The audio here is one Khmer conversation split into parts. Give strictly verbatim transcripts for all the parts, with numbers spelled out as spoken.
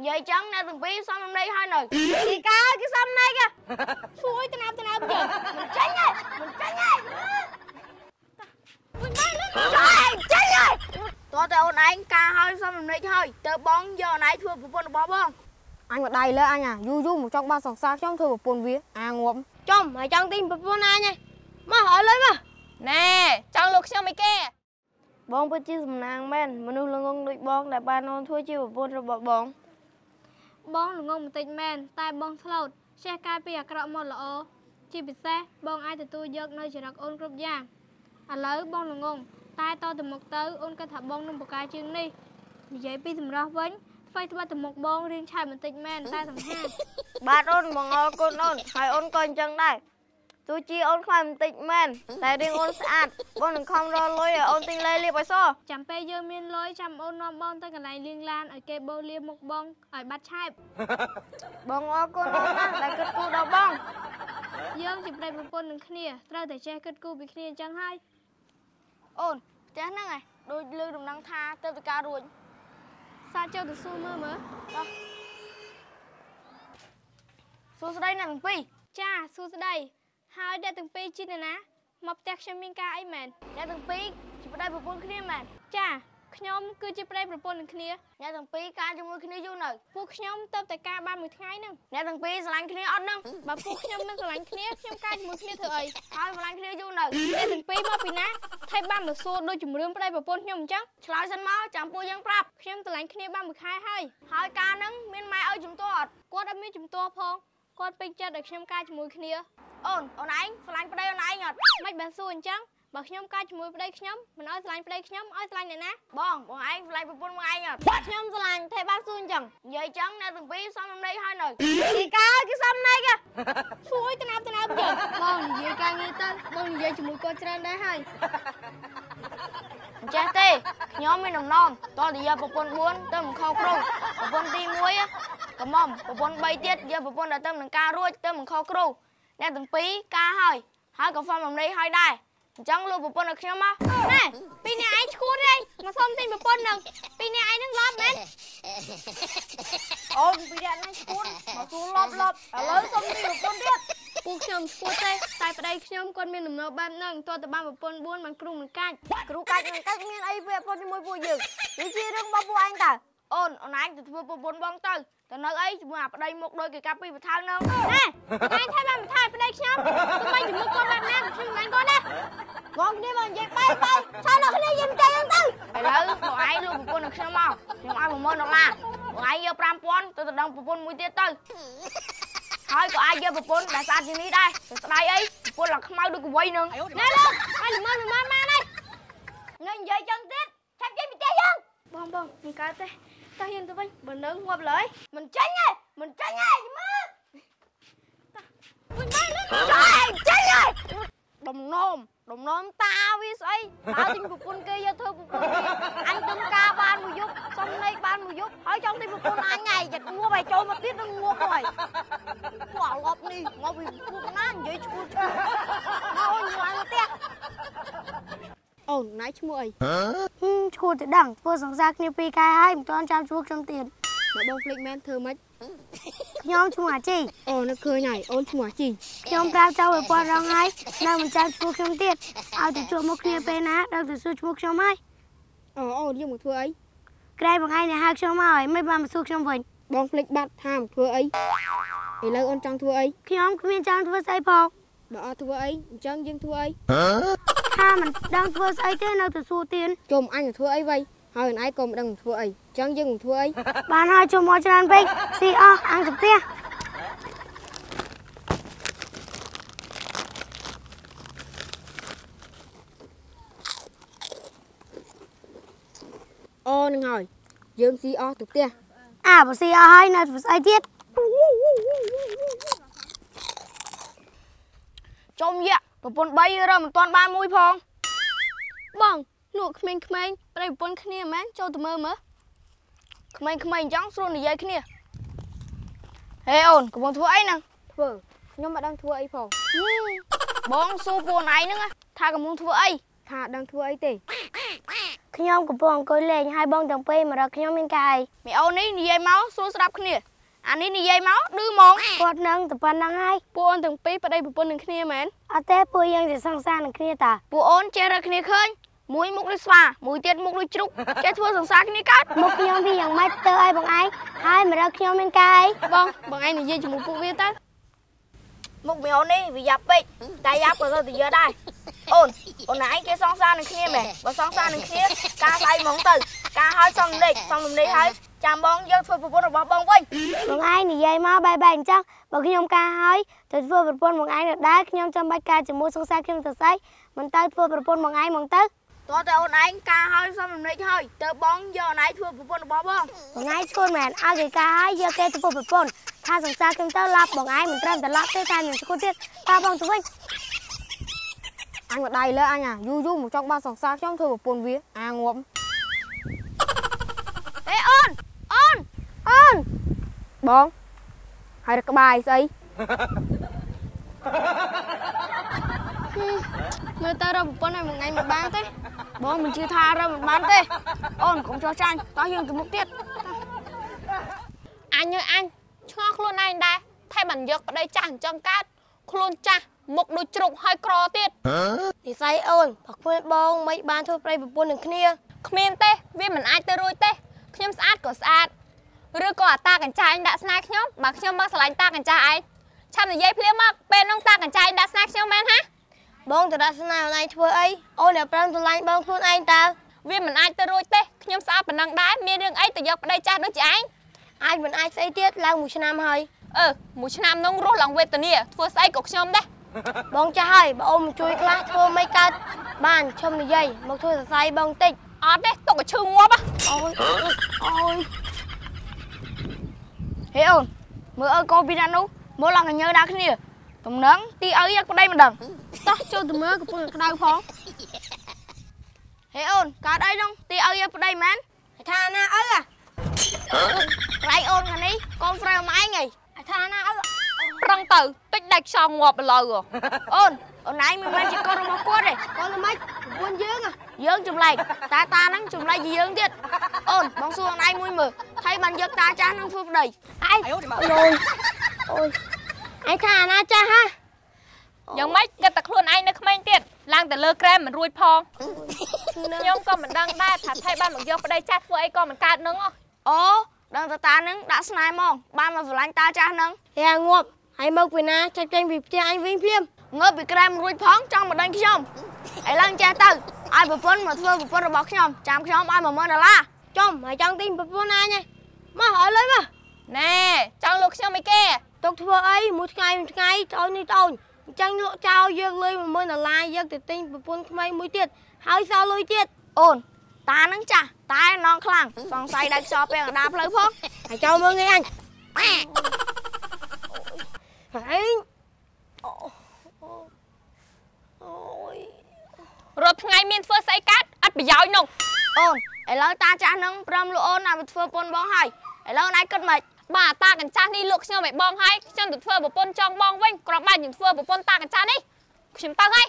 vậy chẳng nè từng pi xong hôm nay hai nồi chị ca ơi cái xong này kìa xui tao nam tao nam kìa mình tránh ơi mình tránh ơi trời tránh ơi tôi tao ôn anh ca hơi xong hôm nay thôi tao bón giờ này thua một con bó bông anh mà đầy lên anh à du du một trong ba sòng xa trong thưa một buồn vía à ngộm trong mày trong tim một con ai nha mà hỏi lấy mà nè trong lục cho mày kê បងពិតជាសំណាងមែនមនុស្សល្ងងដូចបងដែលបាននន់ធ្វើជាប្រពន្ធរបស់បងបងល្ងងបន្តិចមែនតែបងឆ្លោតចេះកែពីអាក្រក់មកល្អជាពិសេសបងអាចទទួលយកនៅចរិតអូនគ្រប់យ៉ាងឥឡូវបងល្ងងតែតទៅមុខទៅអូនគិតថាបងនឹងបកាជាងនេះនិយាយពីសម្រាប់វិញថ្មីត្បិតទៅមុខបងរៀងឆាយបន្តិចមែនតែសំខាន់បាទអូនបងអរគុណអូនហើយអូនក៏អញ្ចឹងដែរទោះជាអូនខ្លាចបន្តិចមែនតែរៀងអូនស្អាតបងនឹងខំរកលុយឲ្យអូនទិញលេលាបឲ្យសចាំពេលយើងមានលុយចាំអូននាំបងទៅកន្លែងលាងឡានឲ្យគេបោលាមុខបងឲ្យបាត់ឆែបបងអរគុណអូនណាស់ដែលគិតគូរដល់បងយើងជាប្តីប្រពន្ធនឹងគ្នាត្រូវតែចេះគិតគូរពីគ្នាអញ្ចឹងហើយអូនផ្ទះហ្នឹងឯងដូចលឺដំណឹងថាទៅទៅការរួចសាចូលទៅសួរមើលមើលដល់សួស្តីអ្នកទាំងពីរចាសួស្តីហើយអ្នកទាំងពីរជាអ្នកណាមកផ្ទះខ្ញុំមានការអីមែនអ្នកទាំងពីរជាប្តីប្រពន្ធគ្នាមែនចាខ្ញុំគឺជាប្តីប្រពន្ធនឹងគ្នាអ្នកទាំងពីរការជាមួយគ្នាយូរនៅពួកខ្ញុំទៅតែការបានមួយថ្ងៃហ្នឹងអ្នកទាំងពីរស្រឡាញ់គ្នាអត់ហ្នឹងបើពួកខ្ញុំមិនស្រឡាញ់គ្នាខ្ញុំការជាមួយគ្នាធ្វើអីហើយស្រឡាញ់គ្នាយូរនៅអ្នកទាំងពីរមកពីណាថៃបានមកសួរដូចជំរឿនប្តីប្រពន្ធខ្ញុំអញ្ចឹងឆ្លើយសិនមកចាំពួកយើងប្រាប់ខ្ញុំស្រឡាញ់គ្នាបានមួយខែហើយហើយការហ្នឹងមានម៉ែឲ្យជំទាស់អត់គាត់អត់មានជំទាស់ផងគាត់ពេញចិត្តឲ្យខ្ញុំការជាមួយគ្នាអូនអូនឯងស្រឡាញ់ប្តីអូនឯងអត់មិនបានសួរអញ្ចឹងបើខ្ញុំការជាមួយប្តីខ្ញុំមិនឲ្យស្រឡាញ់ប្តីខ្ញុំឲ្យស្រឡាញ់អ្នកណាបងបងឯងស្រឡាញ់ប្រពន្ធមកឯងអត់ខ្ញុំស្រឡាញ់តែបានសួរអញ្ចឹងនិយាយអញ្ចឹងអ្នកទាំងពីរសំនំន័យហើយនៅជីកាគេសំន័យគេសួរទៅណាប់ទៅណាប់គេបងនិយាយការងារទៅបងនិយាយជាមួយគាត់ច្រើនដែរហើយអញ្ចឹងទេខ្ញុំមានដំណងតោះតែយកប្រពន្ធបួនទៅមិនខុសគ្រូប្រពន្ធទីមួយកំមុំប្រពន្ធបីទៀតយកប្រពន្ធដល់ទៅនឹងការរួចទៅមិនខុសគ្រូអ្នកទាំងពីរការហើយហើយក៏សំន័យហើយដែរអញ្ចឹងលោកប្រពន្ធឲ្យខ្ញុំមកណែពីរនាក់ឯងឈួតទេមកសុំទិញប្រពន្ធនឹងពីរនាក់ឯងនឹងឡប់មែនអូនពីរនាក់ហ្នឹងឈួតមកសួរឡប់ឡប់ឥឡូវសុំទិញប្រពន្ធទៀតពួកខ្ញុំឈួតទេតែប្តីខ្ញុំគាត់មានដំណើរបែបហ្នឹងតើតបានប្រពន្ធបួនបានគ្រូមិនកាច់គ្រូកាច់មិនកាច់មានអីវាប្រពន្ធជាមួយពួកយើងវាជារឿងរបស់ពួកឯងតើអូនអូនឯងទៅធ្វើប្រពន្ធបងទៅទៅនៅអីជាមួយអាប្តីមុខដូចគេកាប់ពីបថៅហ្នឹងណែឯងថៃបានបថៅប្តីខ្ញុំទោះបីជាមុខគាត់បែបណាខ្ញុំមិនគាត់ទេបងគ្នាមកនិយាយបែបបែបឆានដល់គ្នាយើងទៅហ្នឹងទៅឥឡូវបងឯងលួចប្រពន្ធរបស់ខ្ញុំមកខ្ញុំឲ្យ10000ដុល្លារបងឯងយក5000ទៅទៅដល់ប្រពន្ធមួយទៀតទៅហើយក៏អាចយកប្រពន្ធដែលស្អាតជាងនេះដែរទៅស្ដាយអីប្រពន្ធឡើងខ្មៅដូចកវីនឹងណែលោកឲ្យ10000 10000មកនេះនៅនិយាយចឹងទៀតឆាប់ចេញពីផ្ទះយើងបងបងមិនកើតទេតើយើងទៅវិញបើនៅងាប់លើមិនចាញ់ទេមិនចាញ់ទេមើលវិញមកលើចាញ់ទេដំណោមដំណោមតាវាស្អីតើទិញប្រពន្ធគេយកធ្វើប្រពន្ធគេអញដឹងការបានមួយយប់សុំលេខបានមួយយប់ហើយចង់ទិញប្រពន្ធអញថ្ងៃចិត្តងាប់ឲ្យចូលមកទៀតនឹងងាប់ហើយពួកអាឡប់នេះមកពីពួកណានិយាយឈួតឈួតមកអូនយកឲ្យផ្ទះអូនណៃឈ្មោះអីឈួតទៅដឹងធ្វើសង្សារគ្នាពីរខែហើយមិនទាន់ចាំជួបខ្ញុំទៀតបើបងភ្លេចមែនធ្វើម៉េចខ្ញុំឈ្មោះអាជីអូនឹកឃើញហើយអូនឈ្មោះអាជីខ្ញុំប្រាប់ចៅឲ្យគាត់រងហើយនៅមិនចាំឈ្មោះខ្ញុំទៀតឲ្យទៅជួបមកគ្នាពេលណាដល់ទៅសួរឈ្មោះខ្ញុំហើយអូអូនយកមកធ្វើអីក្រែងបងឯងនេះហៅខ្ញុំមកហើយមិនបានមកសួរខ្ញុំវិញបងភ្លេចបាត់ថាមកធ្វើអីឥឡូវអូនចង់ធ្វើអីខ្ញុំគ្មានចង់ធ្វើស្អីផងបើអត់ធ្វើអីអញ្ចឹងយើងធ្វើអីថាមិនដឹងធ្វើស្អីទេនៅទៅសួរទៀតជុំអញទៅធ្វើអីវិញហើយឯងក៏មិនដឹងធ្វើអីអញ្ចឹងយើងមិនធ្វើអីបានហើយជុំមកច្រើនពេកស៊ីអស់អង្គទៅផ្ទះអូនឹងហើយយើងស៊ីអស់ទៅផ្ទះអាបើស៊ីអស់ហើយនៅធ្វើស្អីទៀតចុំយ៉ាប្រពន្ធបីរើមិនទាន់បានមួយផងបងលក់ក្មេងៗប្តីប្រពន្ធគ្នាមែនចូលទៅមើលមើលក្មេងៗអញ្ចឹងស្រួលនិយាយគ្នាហេអូនកំពុងធ្វើអីហ្នឹងធ្វើខ្ញុំមិនដឹងធ្វើអីផងបងសួរពួកឯងហ្នឹងថាកំពុងធ្វើអីថាដឹងធ្វើអីទេខ្ញុំកំពុងអង្គុយលេងហើយបងទាំងពីរមករកខ្ញុំមានការអីមីអូននេះនិយាយមកសួរស្ដាប់គ្នាអានេះនិយាយមកឌឺហ្មងគាត់នឹងតែប៉ុណ្្នឹងហើយពួកអូនទាំងពីរប្តីប្រពន្ធនឹងគ្នាមែនអត់ទេពួកយើងជាសង្សារនឹងគ្នាតាពួកអូនចេះរកគ្នាឃើញមួយមុខដូចស្វាមួយទៀតមុខដូចជ្រូកចេះធ្វើសង្សារគ្នាកើតមុខខ្ញុំវាយ៉ាងម៉េចទៅឲ្យបងឯងហើយមករកខ្ញុំមានការអីបងបងឯងនិយាយជាមួយពួកវាទៅមុខមីអូននេះវាយ៉ាប់ពេកតែយ៉ាប់ក៏ទៅតែយកដែរអូនអូនឯងគេសង្សារនឹងគ្នាមែនបើសង្សារនឹងគ្នាការស្អីហ្មងទៅការហើយសំលេចសំលំនេះហើយចាំបងយកធ្វើប្រពន្ធរបស់បងវិញបងឯងនិយាយមកបែបបែបអញ្ចឹងបើខ្ញុំការហើយទៅធ្វើប្រពន្ធបងឯងនៅដែរខ្ញុំចាំបាច់ការជាមួយសង្សារខ្ញុំទៅស្អីមិនទៅធ្វើប្រពន្ធបងឯងហ្មងទៅតោះតែអូនឯងការហើយសំលំនេះហើយទៅបងយកអូនឯងធ្វើប្រពន្ធរបស់បងបងឯងឈួនមែនឲ្យគេការហើយយកគេទៅធ្វើប្រពន្ធថាសង្សារខ្ញុំទៅឡាប់បងឯងមិនត្រឹមតែឡាប់ទេតែនឹងឈួនទៀតតើបងទៅវិញអញមកដៃលើអញអាយូរយូរមកចង់បានសង្សារខ្ញុំធ្វើប្រពន្ធវាអាងាប់អេអូនអូនអូនបងហើយក្បាយស្អីមើលទៅរកប្រពន្ធឲ្យមួយថ្ងៃមិនបានទេបងមិនជឿថារកមិនបានទេអូនកុំចោះចាញ់តោះយើងទៅមុខទៀតអញយើអញឆ្ងល់ខ្លួនឯងដែរថែមិនយកប្តីចាស់អញ្ចឹងកើតខ្លួនចាស់មុខដូចជ្រូកហើយក្រទៀតនិស័យអូនបើគ្មានបងមិនបានធ្វើប្តីប្រពន្ធនឹងគ្នាគ្មានទេវាមិនអាចទៅរួចទេខ្ញុំស្អាតក៏ស្អាតឬក៏អាតាកញ្ចាញដាក់ស្នេហ៍ខ្ញុំបើខ្ញុំមកឆ្លាញ់តាកញ្ចាឯងឆាប់និយាយភ្លាមមកពេលនោះតាកញ្ចាញដាក់ស្នេហ៍ខ្ញុំមែនហាបងទៅដាក់ស្នេហ៍អូនឯងធ្វើអីអូនតែប្រឹងឆ្លាញ់បងខ្លួនឯងតើវាមិនអាចទៅរួចទេខ្ញុំស្អាតប៉ុណ្ណឹងដែរមានរឿងអីទៅយកប្តីចាស់ដូចជាឯងអាចមិនអាចស្អីទៀតឡើងមួយឆ្នាំហើយអឺមួយឆ្នាំនោះរស់ឡើងវេទនាធ្វើស្អីក៏ខ្ញុំដែរបងចាស់ហើយបើអូនជួយខ្លះធ្វើមិនកើតបានឈុំនិយាយមកធ្វើសរសៃបងតិចអត់ទេទុកឲ្យឈឺងាប់អូយអូយហេអូនមើលអើកូនពីណានោះមកឡើងកញើដាក់គ្នាតំណឹងទីឪយកប្តីមិនដឹងតោះចូលទៅមើលកំពុងក្តៅផងហេអូនកើតអីនោះទីឪយកប្តីមែនថាណាឪអាក្រៃអូនខាងនេះកូនស្រីម៉ែឯងហីថាណាឪប្រឹងទៅតិចដាច់ខ្យល់ងាប់ឥឡូវអូនអូនឯងមិនមែនជាកូនរបស់គាត់ទេគាត់ល្មិចប្រពន្ធយើងយើងចម្លែកតាតាហ្នឹងចម្លែកជាយើងទៀតអូនបងសួរអូនឯងមួយមើលថៃបានយកតាចាស់ហ្នឹងធ្វើប្តីឯងអូយអូយឯងថាអាណាចាស់ហ่าយ៉ាងម៉េចគិតតែខ្លួនឯងនៅក្មេងទៀតឡើងតែលើក្រែមមិនរួចផងខ្ញុំក៏មិនដឹងដែរថាថៃបានមកយកប្តីចាស់ធ្វើអីក៏មិនកើតនឹងអូដឹងតែតាហ្នឹងដាក់ស្នេហ៍ហ្មងបានមកស្រឡាញ់តាចាស់ហ្នឹងហេងាប់ហើយមកពីណាចាច់ចេញពីផ្ទះអញវិញភ្លាមងើបពីក្រែមរួចផងចង់មកដេញខ្ញុំឥឡូវចេះទៅឲ្យប្រពន្ធមកធ្វើប្រពន្ធរបស់ខ្ញុំចាំខ្ញុំឲ្យមួយម៉ឺនដុល្លារចំហើយចង់ទិញប្រពន្ធអញហ៎មកឲ្យលុយមកណែចង់លក់ខ្ញុំអីគេទុកធ្វើអីមួយថ្ងៃមួយថ្ងៃត្អូននេះត្អូនអញ្ចឹងលក់ចោលយកលុយមួយម៉ឺនដុល្លារយកទៅទិញប្រពន្ធថ្មីមួយទៀតហើយសល់លុយទៀតអូនតានឹងចាស់តែនងខ្លាំងសង្ស័យដាច់ខ្យល់ពេលកណ្ដាលផ្លូវផងហើយចូលមើលងាយអញហើយអូយរាល់ថ្ងៃមានធ្វើស្អីកាត់អត់ប្រយោជន៍នោះអូនឥឡូវតាចាស់នឹងព្រមលក់អូនឲ្យទៅធ្វើប្រពន្ធបងហើយឥឡូវណៃគិតមិនបាទតាកញ្ចាស់នេះលក់ខ្ញុំឲ្យបងហើយខ្ញុំទៅធ្វើប្រពន្ធចង់បងវិញគ្រាន់តែខ្ញុំធ្វើប្រពន្ធតាកញ្ចាស់នេះខ្ញុំទៅហើយ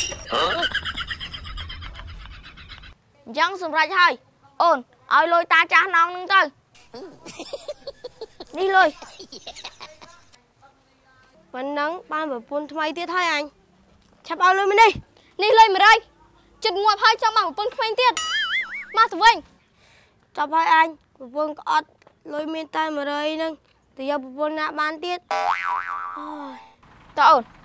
អញ្ចឹងសម្រេចហើយអូនឲ្យលុយតាចាស់ណងនឹងទៅនេះលុយប៉ុណ្ណឹងបានប្រពន្ធថ្មីទៀតហើយអញឆាប់ឲ្យលុយមកនេះនេះលុយមួយរយចិត្តងាប់ហើយចង់បានប្រពន្ធថ្មីទៀតមកទៅវិញចាប់ហើយអញប្រពន្ធក៏អត់លុយមានតែមួយរយហ្នឹងទៅយកប្រពន្ធណាបានទៀតតើអូន